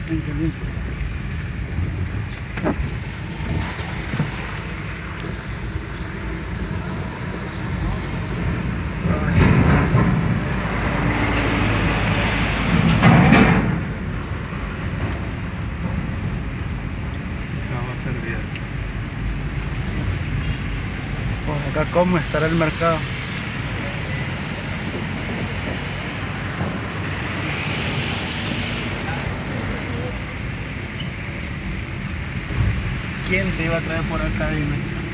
Ven, qué lindo. Por acá, ¿cómo estará el mercado? ¿Quién te iba a traer por acá, dime?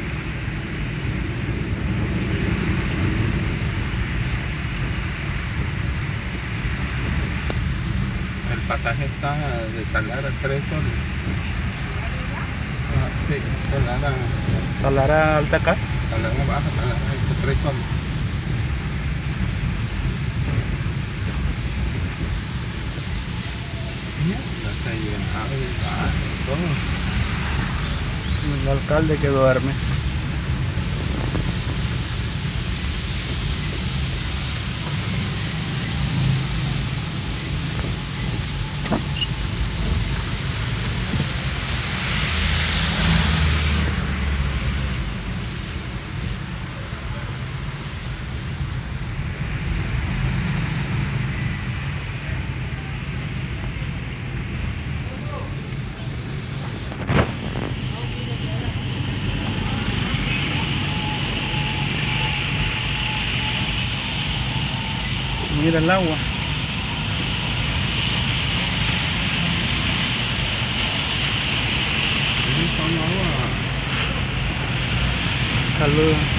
El pasaje está de Talara 3 soles. Ah, sí, ¿Talara alta acá? Talara baja, Talara 3 soles. Ya se llenaba de gas, todo. El alcalde que duerme. Mira el agua. Saludos.